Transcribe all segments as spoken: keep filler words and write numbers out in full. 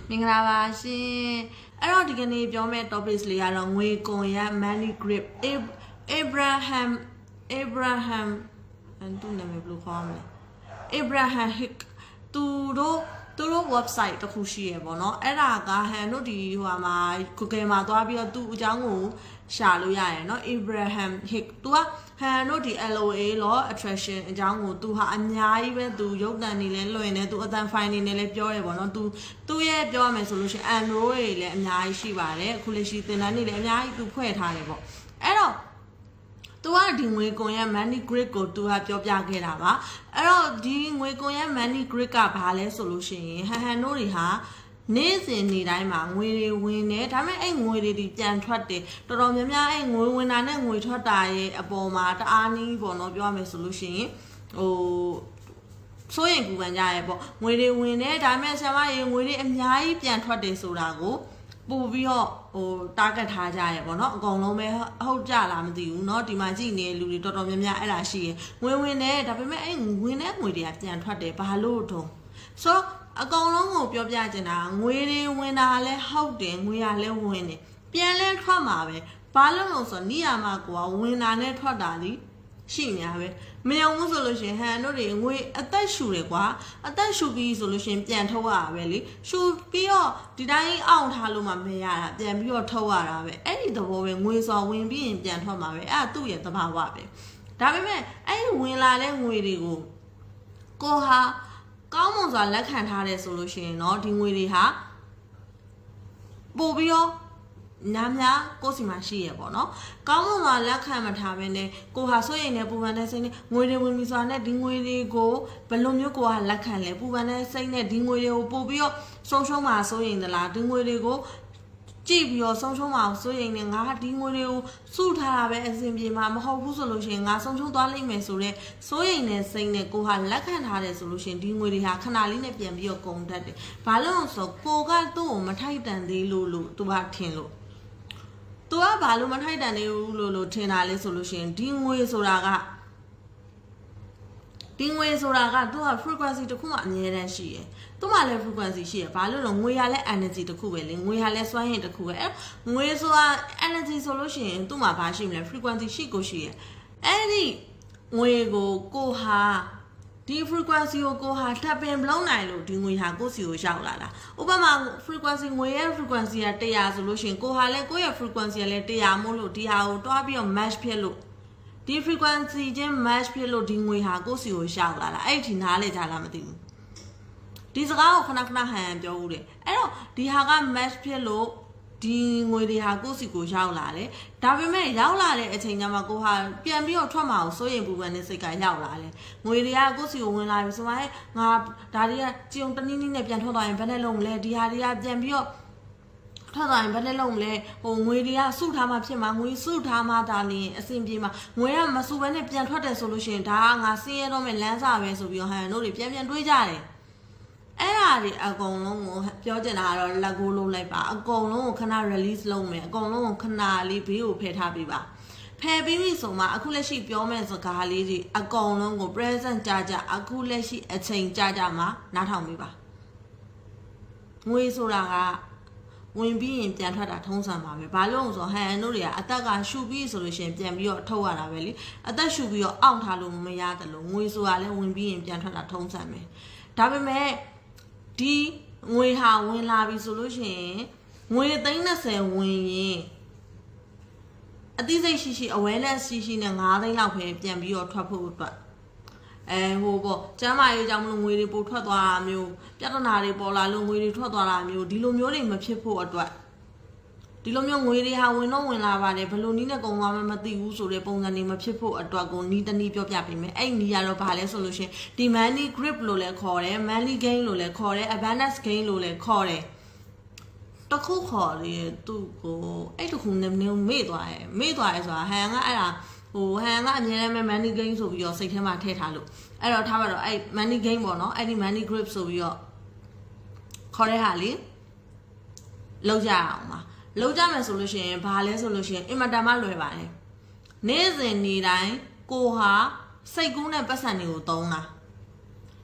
မင်္ဂလာပါရှင်အဲ့တော့ဒီကနေ့ပြောမယ့် topics လေးကတော့ငွေကွန်ရက် money grip Abraham Abraham အဲ့သူနာမည်ဘယ်လိုခေါ်မလဲ Abraham Hick သူတို့သူတို့ website တစ်ခုရှိရပေါ့နော်အဲ့ဒါကဟန်တို့ဒီဟိုမှာ Google မှာသွားပြီးတော့သူ့အကြောင်းကိုရှာလို့ရရယ်เนาะ Abraham Hick သူကဟန်တို့ဒီ L O A law attraction အကြောင်းကိုသူဟာအများကြီးပဲသူရုပ်တံနေလဲလွှင့်နေသူအတန် file နေနဲ့လဲပြောရပေါ့เนาะသူသူ့ရဲ့ပြောရမယ်ဆိုလို့ရှိရင် Android တွေလည်းအများကြီးရှိပါတယ်အခုလက်ရှိသင်တန်းတွေလည်းအများကြီးသူဖွဲ့ထားတယ်ပေါ့အဲ့တော့သူကဒီငွေကွန်ရဲ့ money grid ကိုသူကပြောပြခဲ့တာပါအဲ့တော့ဒီငွေကွန်ရဲ့ money grid ကဘာလဲဆိုလို့ရှိရင်ဟန်ဟန်တို့တွေဟာနေ့စဉ်နေ့တိုင်းမှာငွေတွေဝင်နေဒါပေမဲ့အဲ့ငွေတွေဒီပြန်ထွက်တယ်တော်တော်များများအဲ့ငွေဝင်တာနဲ့ငွေထွက်တာရဲ့အပေါ်မှာတအားနီးပေါ့နော်ပြောရမယ်ဆိုလို့ရှိရင်ဟိုစိုးရင်ပူပန်ကြရဲပေါ့ငွေတွေဝင်နေဒါပေမဲ့ဆရာမရေငွေတွေအများကြီးပြန်ထွက်တယ်ဆိုတာကိုပို့ပြီးတော့ဟို target ထားကြရဲပေါ့နော်အကုန်လုံးပဲဟုတ်ကြလားမသိဘူးเนาะဒီမှာကြည့်နေတဲ့လူတွေတော်တော်များများအဲ့ဒါရှိရင်ငွေဝင်နေဒါပေမဲ့အဲ့ဝင်တဲ့ငွေတွေကပြန်ထွက်တယ်ဘာလို့တုံးဆိုတော့အကောင်လုံးကိုပြောပြချင်တာငွေတွေဝင်တာလဲဟုတ်တယ်ငွေရလဲဝင်တယ်ပြန်လဲထွက်မှာပဲဘာလို့လို့ဆိုနိယာမကွာဝင်တာနဲ့ထွက်တာလीရှိများပဲမယုံဘူးဆိုလို့ရှင်ဟန်တို့တွေငွေအသက်ရှူတယ်ကွာအသက်ရှူပြီးဆိုလို့ရှင်ပြန်ထုတ်ရတာပဲလीရှူပြီးတော့ဒီတိုင်းအောင်ထားလို့မှမရတာပြန်ပြီးတော့ထုတ်ရတာပဲအဲ့ဒီသဘောပဲငွေစော်ဝင်ပြီးရင်ပြန်ထွက်မှာပဲအဲ့ဒါသူ့ရဲ့သဘာဝပဲဒါပေမဲ့အဲ့ဒီဝင်လာတဲ့ငွေတွေကိုကိုဟာကောင်းမွန်စွာလက်ခံထားတယ်ဆိုလို့ရှိရင်เนาะဒီငွေတွေဟာပို့ပြီးတော့နားများကိုယ်စီမှာရှိရပေါ့နော်ကောင်းမွန်စွာလက်ခံမထားဘဲနဲ့ကိုဟာဆိုရင်လည်းပူပန်တဲ့စိတ်နဲ့ငွေတွေဝင်ပြီးစွာနဲ့ဒီငွေတွေကိုဘယ်လိုမျိုးကိုဟာလက်ခံလဲပူပန်တဲ့စိတ်နဲ့ဒီငွေတွေကိုပို့ပြီးတော့ဆုံးရှုံးမှာဆိုရင်သလားဒီငွေတွေကိုကြည့်ပြီးတော့ဆုံးရှုံးမှာဆိုရင်လည်းငါဒီငွေတွေကိုစုထားတာပဲအစဉ်ပြေမှာမဟုတ်ဘူးဆိုလို့ရှိရင်ငါဆုံးရှုံးသွားလိမ့်မယ်ဆိုတော့စိုးရိမ်တဲ့စိတ်နဲ့ကိုဟာလက်ခံထားတယ်ဆိုလို့ရှိရင်ဒီငွေတွေဟာခဏလေးနဲ့ပြန်ပြီးတော့ကုန်တတ်တယ်။ဘာလို့လဲဆိုကိုကသူ့ကိုမထိုက်တန်သေးလို့လို့သူကထင်လို့သူကဘာလို့မထိုက်တန်သေးဘူးလို့လို့ထင်တာလဲဆိုလို့ရှိရင်ဒီငွေဆိုတာကဒီငွေဆိုတာကသူက frequency တစ်ခုမှအမြဲတမ်းရှိရယ်သူမှလည်း frequency ရှိရယ်ဘာလို့လဲငွေရလည်း energy တစ်ခုပဲလေငွေရလည်းစွမ်းရည်တစ်ခုပဲအဲ့ငွေဆိုတာ energy ဆိုလို့ရှိရင်သူ့မှာဘာရှိမလဲ frequency ရှိကိုရှိရယ်အဲ့ဒီငွေကိုကိုဟာဒီ frequency ကိုကိုဟာထပ်ပင်မလုံးနိုင်လို့ဒီငွေဟာကိုစီကိုရောက်လာတာဥပမာ frequency ငွေရဲ့ frequency ကone hundredဆိုလို့ရှိရင်ကိုဟာလည်းကိုရဲ့ frequency ကလည်းone hundredမို့လို့ဒီဟာကိုတွားပြီးတော့ match ဖြစ်လို့ဒီ frequency ချင်း match ဖြစ်လို့ဒီငွေဟာကိုစီကိုရောက်လာတာအဲ့ဒီနားလေကြလားမသိဘူးဒီစကားကိုခဏခဏဟန်ပြောဦးတယ်အဲ့တော့ဒီဟာက match ဖြစ်လို့ဒီငွေတွေဟာကိုစီကိုရောက်လာတယ်ဒါပေမဲ့ရောက်လာတဲ့အချိန်ကျမှကိုဟာပြန်ပြီးတော့ထွက်မှာကိုစိုးရိမ်ပူပန်တဲ့စိတ်ကရောက်လာတယ်ငွေတွေကကိုစီကိုဝင်လာပြီဆိုမှငါဒါတွေကကြုံတနည်းနည်းနဲ့ပြန်ထွက်သွားရင်ဘယ်နဲ့လုံးမလဲဒီဟာတွေကပြန်ပြီးတော့ထွက်သွားရင်ဘယ်နဲ့လုံးမလဲဟိုငွေတွေကစုထားမှဖြစ်မှာငွေစုထားမှဒါလင်းအဆင်ပြေမှာငွေကမစုဘဲနဲ့ပြန်ထွက်တယ်ဆိုလို့ရှိရင်ဒါကငါစင်းရတော့မယ်လမ်းစာပဲဆိုပြီးတော့ဟန်တို့တွေပြန်ပြန်တွေးကြတယ်အဲ့ဒါတွေအကုန်လုံးကိုပြောချင်တာကတော့လက်ကိုလုံးလိုက်ပါအကုန်လုံးကိုခဏ release လုပ်မယ်အကုန်လုံးကိုခဏလေးဘေးကိုဖယ်ထားပေးပါဖယ်ပြီးပြီဆိုမှအခုလက်ရှိပြောမယ့်စကားလေးတွေအကုန်လုံးကို present ကြကြအခုလက်ရှိအချိန်ကြကြမှာနားထောင်ပေးပါငွေဆိုတာကဝင်ပြီးရင်ပြန်ထွက်တာထုံးစံပါပဲဘာလို့လဲဆိုတော့ဟန်တို့တွေကအသက်ကရှူပြီးဆိုလို့ရှိရင်ပြန်ပြီးတော့ထုတ်ရတာပဲလေအသက်ရှူပြီးတော့အောင့်ထားလို့မရတယ်လို့ငွေဆိုတာလည်းဝင်ပြီးရင်ပြန်ထွက်တာထုံးစံပဲဒါပေမဲ့ဒီငွေဟာဝင်လာပြီဆိုလို့ရှိရင်ငွေသိန်းtwentyဝင်ရင်အသိစိတ်ရှိရှိ awareness ရှိရှိနဲ့fiveသိန်းလောက်ပဲပြန်ပြီးတော့ထွက်ဖို့အတွက်အဲဟိုပေါ့ကျမ်းမာရေးကြောင့်မလို့ငွေတွေပို့ထွက်သွားတာမျိုးပြဿနာတွေပေါ်လာလို့ငွေတွေထွက်သွားတာမျိုးဒီလိုမျိုးတွေမဖြစ်ဖို့အတွက်ဒီလိုမျိုးငွေတွေဟာဝင်တော့ဝင်လာပါတယ်ဘယ်လိုနည်းနဲ့ကုန်သွားမှမသိဘူးဆိုတဲ့ပုံစံတွေမဖြစ်ဖို့အတွက်ကိုနီးတနည်းပြောပြပေးမယ်အဲ့နီးရတော့ဘာလဲဆိုလို့ရှင်ဒီ money grip လို့လည်းခေါ်တယ် money gain လို့လည်းခေါ်တယ် abundance gain လို့လည်းခေါ်တယ်တခုခေါ်လေသူ့ကိုအဲ့တခုနည်းနည်းမေ့သွားတယ်မေ့သွားတယ်ဆိုတာဟန်ကအဲ့ဒါဟိုဟန်ကအမြဲတမ်း money gain ဆိုပြီးတော့စိတ်ထဲမှာထည့်ထားလို့အဲ့တော့ထားပါတော့အဲ့ money gain ပေါ့နော်အဲ့ဒီ money grip ဆိုပြီးတော့ခေါ်တဲ့ဟာလေလောက်ကြအောင်ပါလောက်ကြမယ်ဆိုလို့ရှိရင်ဘာလဲဆိုလို့ရှိရင်အင်မတန်မှလွယ်ပါတယ်နေ့စဉ်နေ့တိုင်းကိုဟာစိတ်ကူးနဲ့ပတ်စံတွေကိုသုံးတာ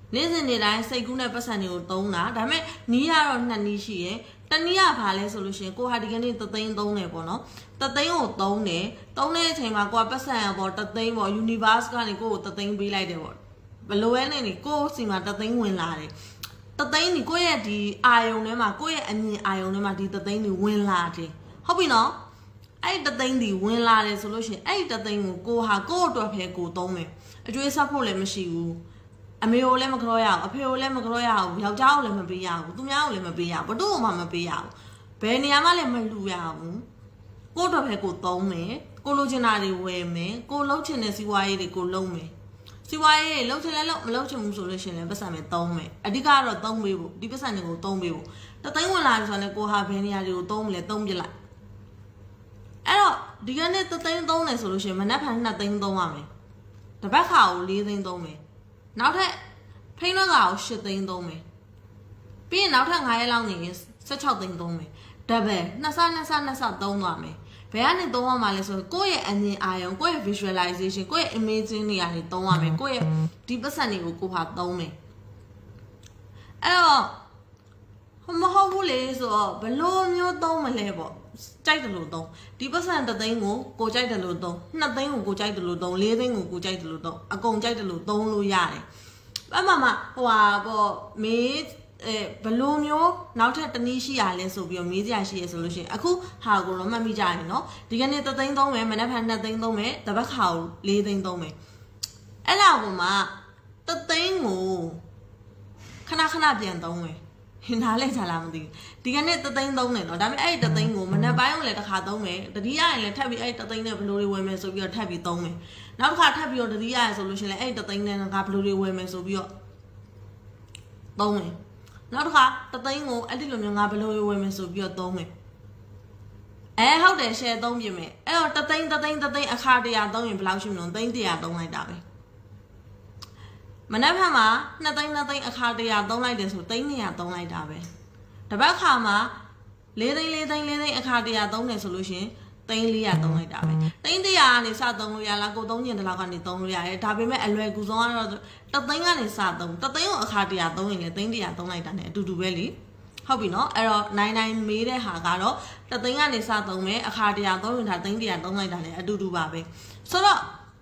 နေ့စဉ်နေ့တိုင်းစိတ်ကူးနဲ့ပတ်စံတွေကိုသုံးတာဒါပေမဲ့နီးရတော့နှစ်နည်းရှိရယ်တနည်းကဘာလဲဆိုလို့ရှိရင်ကိုဟာဒီကနေ့တသိန်းသုံးတယ်ပေါ့နော်တသိန်းကိုသုံးတယ်သုံးတဲ့အချိန်မှာကိုကပတ်စံရပေါ့တသိန်းပေါ့ universe ကနေကိုကိုတသိန်းပေးလိုက်တယ်ပေါ့ဘလိုပဲနေနေကိုစီမှာတသိန်းဝင်လာတယ်တသိန်းนี่ကိုရဲ့ဒီအာယုံထဲမှာကိုရဲ့အမြင်အာယုံထဲမှာဒီတသိန်းนี่ဝင်လာတယ်ဟုတ်ပြီနော်အဲ့တသိန်းဒီဝင်လာတယ်ဆိုလို့ရှိရင်အဲ့တသိန်းကိုကိုဟာကို့အတွက်ပဲကိုသုံးမယ်အကျွေးဆက်ဖို့လည်းမရှိဘူးအမေကိုလည်းမကြောရအောင်အဖေကိုလည်းမကြောရအောင်ယောက်ျားကိုလည်းမပေးရဘူးသူများကိုလည်းမပေးရဘူးဘတို့မှမပေးရဘူးဘယ်နေရာမှလည်းမလှူရဘူးကို့အတွက်ပဲကိုသုံးမယ်ကိုလိုချင်တာတွေဝယ်မယ်ကိုလှုပ်ချင်တဲ့စီးပွားရေးတွေကိုလုပ်မယ်စီးပွားရေးလှုပ်ချင်လဲလှုပ်မလှုပ်ချင်ဘူးဆိုလို့ရှိရင်လည်းပတ်စံပဲသုံးမယ်အဓိကတော့သုံးပေးဖို့ဒီပတ်စံတွေကိုသုံးပေးဖို့တသိန်းဝင်လာပြီဆိုတော့ကိုဟာဘယ်နေရာတွေကိုသုံးမလဲသုံးပြလိုက်အဲ့တော့ဒီကနေ့တသိန်းသုံးတယ်ဆိုလို့ရှိရင်မနက်ဖြန်နှစ်သိန်းသုံးရမယ်တပတ်ခါကိုလေးသိန်းသုံးမယ်နောက်ထပ်ဖိနှုတ်ကောင်ရှစ်သိန်းသုံးမယ်ပြီးရင်နောက်ထပ်ငါးရက်လောက်နေရင်ဆယ့်ခြောက်သိန်းသုံးမယ်ဒဘယ်နှစ်ဆနှစ်ဆနှစ်ဆသုံးသွားမယ်ဘယ်ကနေသုံးရမှာလဲဆိုတော့ကိုယ့်ရဲ့အမြင်အာရုံကိုယ့်ရဲ့ visualization ကိုယ့်ရဲ့ imaging တွေကနေသုံးရမယ်ကိုယ့်ရဲ့ဒီပတ်စံတွေကိုကိုဟာသုံးမယ်အဲ့တော့မဟုတ်ဘူးလေဆိုတော့ဘလို့မျိုးသုံးမလဲပေါ့ကြိုက်တယ်လို့သုံးဒီပတ်စံတသိန်းကိုကိုကြိုက်တယ်လို့သုံးနှစ်သိန်းကိုကိုကြိုက်တယ်လို့သုံးလေးသိန်းကိုကိုကြိုက်တယ်လို့သုံးအကုန်ကြိုက်တယ်လို့သုံးလို့ရတယ်အမှန်မှဟိုဟာပေါ့မေးအဲဘလို့မျိုးနောက်ထပ်တနည်းရှိရလဲဆိုပြီးတော့မေးစရာရှိရဆိုလို့ရှိရင်အခုဟာကိုတော့မှတ်မိကြရင်နော်ဒီကနေ့တသိန်းသုံးမယ်မနက်ဖြန်နှစ်သိန်းသုံးမယ်တပတ်ခါကိုလေးသိန်းသုံးမယ်အဲ့လောက်ကိုမှတသိန်းကိုခဏခဏပြန်သုံးမယ်ဟင်ထားလိုက်ကြလားမသိဘူးဒီကနေ့တသိန်းသုံးတယ်နော်ဒါပေမဲ့အဲ့ဒီတသိန်းကိုမနက်ပိုင်းကိုလည်းတစ်ခါသုံးမယ်တတိယရင်လည်းထပ်ပြီးအဲ့ဒီတသိန်းနဲ့ဘလို့တွေဝယ်မယ်ဆိုပြီးတော့ထပ်ပြီးသုံးမယ်နောက်တစ်ခါထပ်ပြီးတော့တတိယရဆိုလို့ရှိရင်လည်းအဲ့ဒီတသိန်းနဲ့ငါဘလို့တွေဝယ်မယ်ဆိုပြီးတော့သုံးမယ်နောက်တစ်ခါတသိန်းကိုအဲ့ဒီလိုမျိုးငါဘလို့တွေဝယ်မယ်ဆိုပြီးတော့သုံးမယ်အဲဟုတ်တယ် share သုံးပြင်မယ်အဲ့တော့တသိန်းတသိန်းတသိန်းအခါတရာသုံးရင်ဘယ်လောက်ရှိမလို့သိန်းတရာသုံးလိုက်တာပဲမနက်ဖြန်မှာနှစ်သိန်းနှစ်သိန်းအခါတရာသုံးလိုက်တယ်ဆိုသိန်းနှစ်ရာသုံးလိုက်တာပဲတပတ်ခါမှာလေးသိန်းလေးသိန်းလေးသိန်းအခါတရာသုံးတယ်ဆိုလို့ရှိရင်သိန်းလေးရာသုံးလိုက်တာပဲသိန်းတရာကနေစသုံးလို့ရလားကိုသုံးကျင်တလောက်ကနေသုံးလို့ရတယ်ဒါပေမဲ့အလွယ်ကူဆုံးကတော့တသိန်းကနေစသုံးတသိန်းကိုအခါတရာသုံးရင်လည်းသိန်းတရာသုံးလိုက်တာ ਨੇ အတူတူပဲလीဟုတ်ပြီနော်အဲ့တော့နိုင်နိုင်မေးတဲ့ဟာကတော့တသိန်းကနေစသုံးမယ်အခါတရာသုံးရင်ဒါသိန်းတရာသုံးလိုက်တာ ਨੇ အတူတူပါပဲဆိုတော့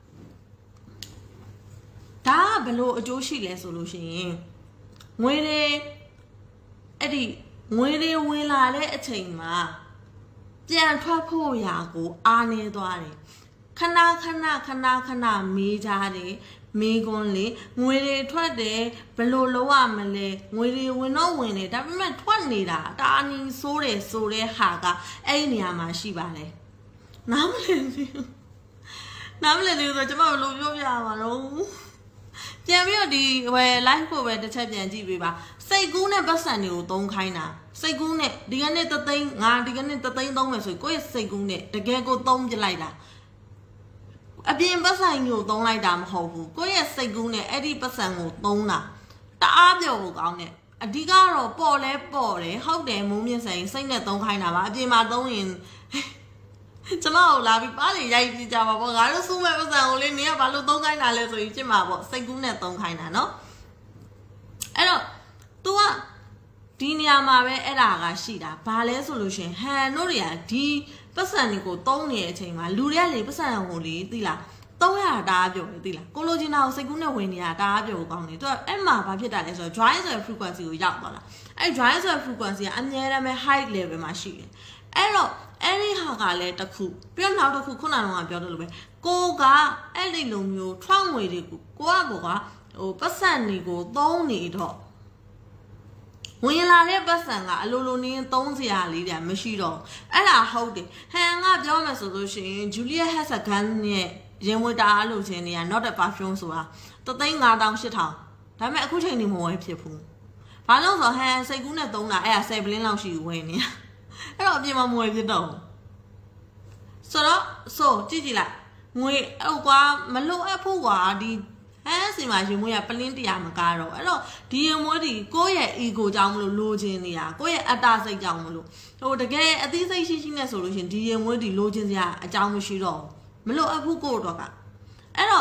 ဒါကဘလို့အကျိုးရှိလဲဆိုလို့ရှိရင်ငွေတွေအဲ့ဒီငွေတွေဝင်လာတဲ့အချိန်မှာပြန်ထွက်ဖို့ရာကိုအားနေသွားတယ်ခဏခဏခဏခဏမေးကြတယ်မေးခွန်းလေငွေတွေထွက်တယ်ဘလို့လုံးဝမလဲငွေတွေဝင်တော့ဝင်တယ်ဒါပေမဲ့ထွက်နေတာတာအနီဆိုးတယ်ဆိုတဲ့ဟာကအဲ့ဒီနေရာမှာရှိပါလေနားမလည်ဘူးနားမလည်ဘူးဆိုတော့ကျွန်မဘလို့ပြောပြရမှာတော့ပြန်ပြီးတော့ဒီဝယ် live ကိုပဲတစ်ချက်ပြန်ကြည့်ပေးပါစိတ်ကူးနဲ့ပတ်စံတွေကိုသုံးခိုင်းတာစိတ်ကူးနဲ့ဒီကနေ့တသိန်းငါဒီကနေ့တသိန်းသုံးမယ်ဆိုရင်ကိုယ့်ရဲ့စိတ်ကူးနဲ့တကယ်ကိုသုံးပြလိုက်တာအပြင်ပတ်စံကိုသုံးလိုက်တာမဟုတ်ဘူးကိုယ့်ရဲ့စိတ်ကူးနဲ့အဲ့ဒီပတ်စံကိုသုံးတာတအားပြောဖို့ကောင်းတယ်အဓိကတော့ပေါ်လဲပေါ်တယ်ဟုတ်တယ်မိုးမြင့်ဆိုင်စိတ်နဲ့သုံးခိုင်းတာပါအပြင်မှာသုံးရင်ကျမတို့လာပြီးပါလေရိုက်ကြည့်ကြပါပေါ့ငါတို့စုမဲ့ပတ်စံကိုလေနင်ကဘာလို့သုံးခိုင်းတာလဲဆိုရင်ကြည့်မှာပေါ့စိတ်ကူးနဲ့သုံးခိုင်းတာနော်အဲ့တော့ तू ကဒီနေရာမှာပဲအဲ့ဒါကရှိတာဘာလဲဆိုလို့ရှင်ဟန်တို့တွေကဒီပတ်စံတွေကိုသုံးနေတဲ့အချိန်မှာလူတွေကလေပတ်စံကိုလေသိလားသုံးရတာတားပြောတယ်သိလားကိုလိုချင်တာကိုစိတ်ကူးနဲ့ဝင်နေတာတားပြောကောင်းတယ်သူကအဲ့မှာဘာဖြစ်တာလဲဆိုတော့ dry ဆိုတဲ့ frequency ကိုရောက်သွားတာအဲ့ dry ဆိုတဲ့ frequency ကအများအားဖြင့် high level မှာရှိတယ်အဲ့တော့အဲ့ဒီဟာကလည်းတစ်ခုပြီးတော့နောက်တစ်ခုခုနကတော့ပြောတယ်လို့ပဲကိုကအဲ့ဒီလိုမျိုးထွန်းငွေတွေကိုကိုကကိုကဟိုပတ်စံတွေကိုသုံးနေတော့ဝင်လာတဲ့ပတ်စံကအလိုလိုနင်းသုံးစရာလေးတွေမရှိတော့အဲ့ဒါဟုတ်တယ်ဟန်ကပြောမယ်ဆိုလို့ရှိရင် Julia has a gun နဲ့ရင်ဝတ်တာလို့ချင်းနေရ not a perfume ဆိုတာတသိန်းငါးသောင်းရှစ်ထောင်ဒါပေမဲ့အခုချိန်ဒီမဝယ်ဖြစ်ဘူးဘာလို့ဆိုဟန်စိတ်ကူးနဲ့သုံးတာအဲ့ဒါဆယ်ပလင်းလောက်ရှိဝယ်နေအဲ့တော့အပြင်မှာမဝယ်ဖြစ်တော့ဆိုတော့ဆိုကြည့်ကြည့်လိုက်ငွေဟိုကွာမလို့အပ်ဖို့ကွာဒီအဲစီမှာရင်မွေးရပလင်းတရားမကားတော့အဲ့တော့ဒီရင်မွေးဒီကိုယ့်ရဲ့ ego ကြောင့်မလို့လိုချင်နေတာကိုယ့်ရဲ့အတ္တစိတ်ကြောင့်မလို့ဟိုတကယ်အသိစိတ်ရှိရှိနဲ့ဆိုလို့ရှင်ဒီရင်မွေးဒီလိုချင်စရာအကြောင်းမရှိတော့မလို့အပ်ဖို့ကိုတော့ကအဲ့တော့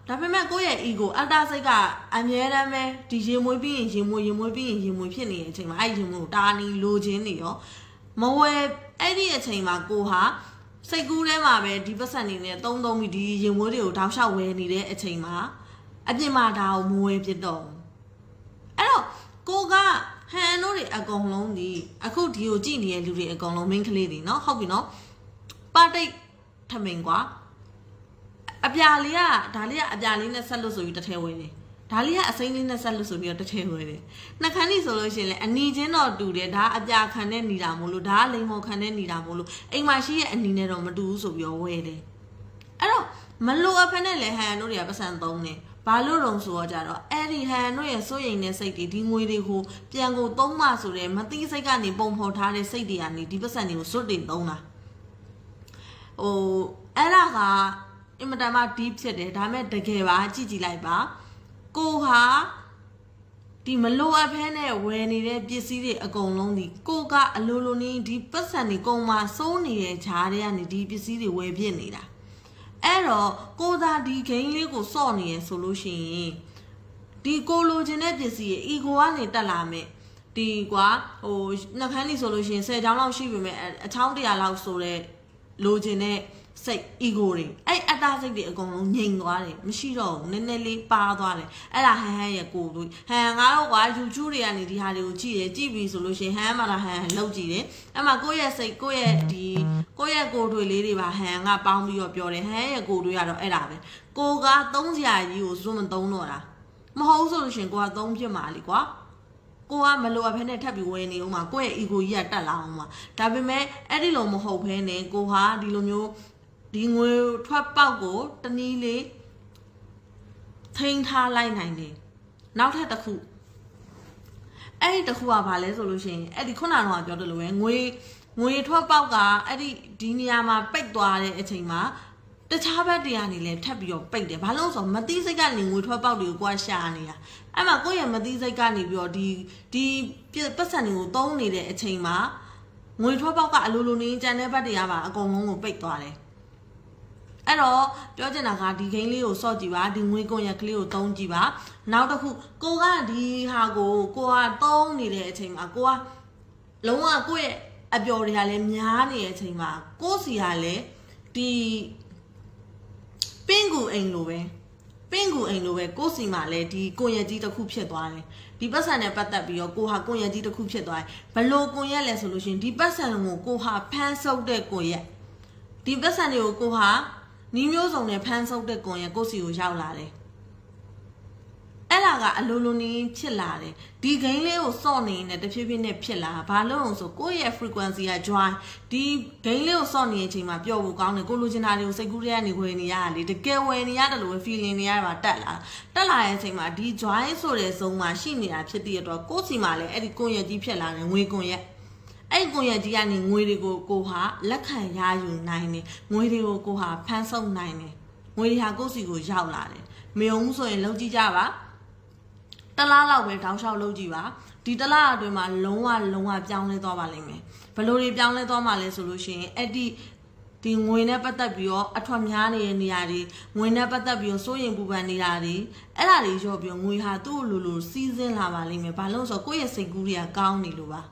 ဒါပေမဲ့ကိုယ့်ရဲ့ ego အတ္တစိတ်ကအမြဲတမ်းပဲဒီရင်မွေးပြီးရင်ရင်မွေးရင်မွေးပြီးရင်ရင်မွေးဖြစ်နေတဲ့အချိန်မှာအဲ့ရင်မွေးကိုတာနီလိုချင်နေရောမဝယ်အဲ့ဒီအချိန်မှာကိုဟာစိတ်ကူးထဲမှာပဲဒီပတ်စံနေနဲ့သုံးသုံးပြီးဒီရင်မွေးတွေကိုတောက်လျှောက်ဝယ်နေတဲ့အချိန်မှာအပြင်မှာဒါကိုမဝယ်ဖြစ်တော့အဲ့တော့ကိုကဟန်တို့တွေအကုန်လုံးဒီအခုဒီကိုကြည့်နေတဲ့လူတွေအကုန်လုံး main ကလေးတွေเนาะဟုတ်ပြီเนาะပါတိတ်ထမင်ကွာအပြာလေးကဒါလေးကအပြာလေးနဲ့ဆက်လို့ဆိုပြီးတစ်ထဲဝဲတယ်ဒါလေးကအစိမ်းလေးနဲ့ဆက်လို့ဆိုပြီးတော့တစ်ထဲဝဲတယ်နှခမ်းနေဆိုလို့ရှိရင်လည်းအနီချင်းတော့တူတယ်ဒါအပြာခံနဲ့နေတာမို့လို့ဒါကလိမ်မော်ခံနဲ့နေတာမို့လို့အိမ်မှာရှိရဲ့အနီနဲ့တော့မတူဘူးဆိုပြီးတော့ဝဲတယ်အဲ့တော့မလိုအပ်ဖက်နဲ့လည်းဟန်တို့တွေကပတ်စံသုံးတယ်ဘာလို့တော့ဆိုတော့ကြတော့အဲ့ဒီဟန်တို့ရဲ့စိုးရိမ်တဲ့စိတ်တွေဒီငွေတွေကိုပြန်ကိုသုံးမှဆိုတဲ့မသိစိတ်ကနေပုံဖော်ထားတဲ့စိတ်တွေကနေဒီပတ်စံတွေကိုစွတ်တင်သုံးတာဟိုအဲ့ဒါကအင်မတန်မှ deep ဖြစ်တယ်ဒါမဲ့တကယ်ပါကြည့်ကြည့်လိုက်ပါကိုဟာဒီမလိုအပ်ဖဲနဲ့ဝယ်နေတဲ့ပစ္စည်းတွေအကုန်လုံးဒီကိုကအလိုလိုနေဒီပတ်စံတွေကုန်မှာစိုးနေတဲ့ဂျားတွေကနေဒီပစ္စည်းတွေဝယ်ဖြစ်နေတာအဲ့တော့ကိုသာဒီဂိမ်းလေးကိုစော့နေရဆိုလို့ရှိရင်ဒီကိုလိုချင်တဲ့ပစ္စည်းရဲ့ ego ကနေတက်လာမယ်ဒီကွာဟိုနှခမ်းနေဆိုလို့ရှိရင်ဆယ်ချောင်းလောက်ရှိပြီမဲ့အချောင်းတရာလောက်ဆိုတဲ့လိုချင်တဲ့စိတ် ego တွေအဲ့အတ္တစိတ်တွေအကုန်လုံးငြိမ်သွားတယ်မရှိတော့ဘူးနည်းနည်းလေးပါသွားတယ်အဲ့ဒါဟန်ဟန်ရဲ့ကိုယ်တို့ဟန်ငါတို့ကွာ YouTube တွေကနေဒီဟာတွေကိုကြည့်တယ်ကြည့်ပြီဆိုလို့ရှိရင်ဟန်မှလာဟန်လောက်ကြည့်တယ်အဲ့မှာကိုယ့်ရဲ့စိတ်ကိုယ့်ရဲ့ဒီကိုယ့်ရဲ့ကိုယ်တွေလေးတွေပါဟန်ကပေါင်းပြီးတော့ပြောတယ်ဟန်ရဲ့ကိုယ်တွေကတော့အဲ့ဒါပဲကိုကသုံးစရာကြီးကိုစွန့်မသုံးတော့တာမဟုတ်ဆိုလို့ရှိရင်ကိုကသုံးဖြစ်မှာလीကွာကိုကမလိုအပ်ဖဲနဲ့ထပ်ပြီးဝယ်နေအောင်မှာကိုယ့်ရဲ့ ego ကြီးကတက်လာအောင်မှာဒါပေမဲ့အဲ့ဒီလိုမဟုတ်ဖဲနဲ့ကိုဟာဒီလိုမျိုးဒီငွေထွက်ပေါက်ကိုတနည်းလေးထိန်းထားလိုက်နိုင်တယ်နောက်ထပ်တစ်ခုအဲ့ဒီတစ်ခုကဘာလဲဆိုလို့ရှိရင်အဲ့ဒီခုနကတော့ပြောတယ်လို့ပဲငွေငွေထွက်ပေါက်ကအဲ့ဒီဒီနေရာမှာပိတ်သွားတဲ့အချိန်မှာတခြားဘက်တရားနေလဲထပ်ပြီးတော့ပိတ်တယ်ဘာလို့ဆိုတော့မသိစိတ်ကနေငွေထွက်ပေါက်တွေကိုကိုယ်ရှာနေတာအဲ့မှာကိုယ့်ရဲ့မသိစိတ်ကနေပြီးတော့ဒီဒီပတ်စံတွေကိုသုံးနေတဲ့အချိန်မှာငွေထွက်ပေါက်ကအလိုလိုနေကြံတဲ့ဘက်တရားပါအကုန်လုံးကိုပိတ်သွားတယ်အဲ့တော့ပြောချင်တာကဒီဂိမ်းလေးကိုစော့ကြည့်ပါဒီငွေကွန်ရက်ကလေးကိုသုံးကြည့်ပါနောက်တစ်ခုကိုကဒီဟာကိုကိုကသုံးနေတဲ့အချိန်မှာကိုကလုံးဝကိုယ့်ရဲ့အပျော်တွေကလည်းများနေတဲ့အချိန်မှာကိုယ့်စီကလည်းဒီပင်ကူအိမ်လိုပဲပင်ကူအိမ်လိုပဲကိုယ့်စီမှာလည်းဒီကွန်ရက်ကြီးတစ်ခုဖြစ်သွားတယ်ဒီပတ်စံနဲ့ပတ်သက်ပြီးတော့ကိုဟာကွန်ရက်ကြီးတစ်ခုဖြစ်သွားတယ်ဘလို့ကွန်ရက်လဲဆိုလို့ရှိရင်ဒီပတ်စံကိုကိုဟာဖမ်းဆုပ်တဲ့ကွန်ရက်ဒီပတ်စံတွေကိုကိုဟာနီးမျိုးစုံနဲ့ဖမ်းဆုပ်တဲ့ကွန်ရက်ကိုစီကိုရောက်လာတယ်အဲ့ဒါကအလိုလိုနေဖြစ်လာတယ်ဒီဂိမ်းလေးကိုစော့နေနေတဖြည်းဖြည်းနဲ့ဖြစ်လာဘာလို့လဲဆိုကိုယ့်ရဲ့ frequency က join ဒီဂိမ်းလေးကိုစော့နေတဲ့အချိန်မှာပျော်ဖို့ကောင်းတယ်ကိုလိုချင်တာတွေကိုစိတ်ကူးထဲကနေဝယ်နေရတာလေတကယ်ဝယ်နေရတယ်လို့ပဲ feeling နေရပါတက်လာတက်လာတဲ့အချိန်မှာဒီ join ဆိုတဲ့ဇုံမှာရှိနေတာဖြစ်တဲ့အတွက်ကိုယ့်စီမှာလည်းအဲ့ဒီကွန်ရက်ကြီးဖြစ်လာတယ်ငွေကွန်ရက်အဲ့ကွန်ရက်ကြီးကနေငွေတွေကိုကိုဟာလက်ခံရယူနိုင်တယ်ငွေတွေကိုကိုဟာဖမ်းဆုပ်နိုင်တယ်ငွေတွေဟာကိုယ့်စီကိုရောက်လာတယ်မယုံဘူးဆိုရင်လုပ်ကြည့်ကြပါတလားလောက်ပဲတောင်းလျှောက်လုပ်ကြည့်ပါဒီတလားအတွင်းမှာလုံးဝလုံးဝပြောင်းလဲသွားပါလိမ့်မယ်ဘယ်လိုတွေပြောင်းလဲသွားမှာလဲဆိုလို့ရှိရင်အဲ့ဒီဒီငွေနဲ့ပတ်သက်ပြီးတော့အထွတ်များနေတဲ့နေရာတွေငွေနဲ့ပတ်သက်ပြီးတော့စိုးရင်ပူပန်နေတာတွေအဲ့ဒါတွေရောပြီးငွေဟာသူ့လိုလိုစီးစင်းလာပါလိမ့်မယ်ဘာလို့ဆိုတော့ကိုယ့်ရဲ့စိတ်ကူးတွေကကောင်းနေလို့ပါ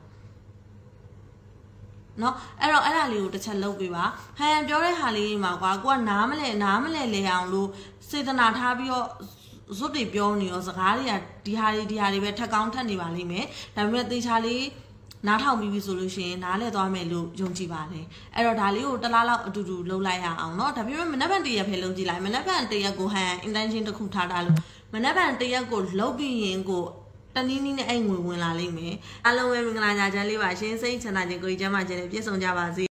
နော်အဲ့တော့အဲ့ဒါလေးကိုတစ်ချက်လုပ်ပေးပါဟန်ပြောတဲ့ဟာလေးမှာကွာကိုကနားမလဲနားမလဲလေအောင်လို့စေတနာထားပြီးတော့ဇွတ်တွေပြောနေရောစကားတွေကဒီဟာတွေဒီဟာတွေပဲထက်ကောင်းထက်နေပါလိမ့်မယ်ဒါပေမဲ့သေချာလေးနားထောင်ပြီးပြီဆိုလို့ရှိရင်နားလဲသွားမယ်လို့ယုံကြည်ပါတယ်အဲ့တော့ဒါလေးကိုတစ်လားလောက်အတူတူလုပ်လိုက်ရအောင်เนาะဒါပေမဲ့မနက်ဖြန်တရက်ဖယ်လုပ်ကြည့်လိုက်မနက်ဖြန်တရက်ကိုဟန် intention တစ်ခုထားတာလို့မနက်ဖြန်တရက်ကိုလုပ်ပြီးရင်ကိုတနည်းနည်းနဲ့အဲ့ငွေဝင်လာလိမ့်မယ်အားလုံးပဲမင်္ဂလာညချမ်းလေးပါရှင်စိတ်ချမ်းသာခြင်းကိုယ်ကျမ်းမာခြင်းနဲ့ပြည့်စုံကြပါစေ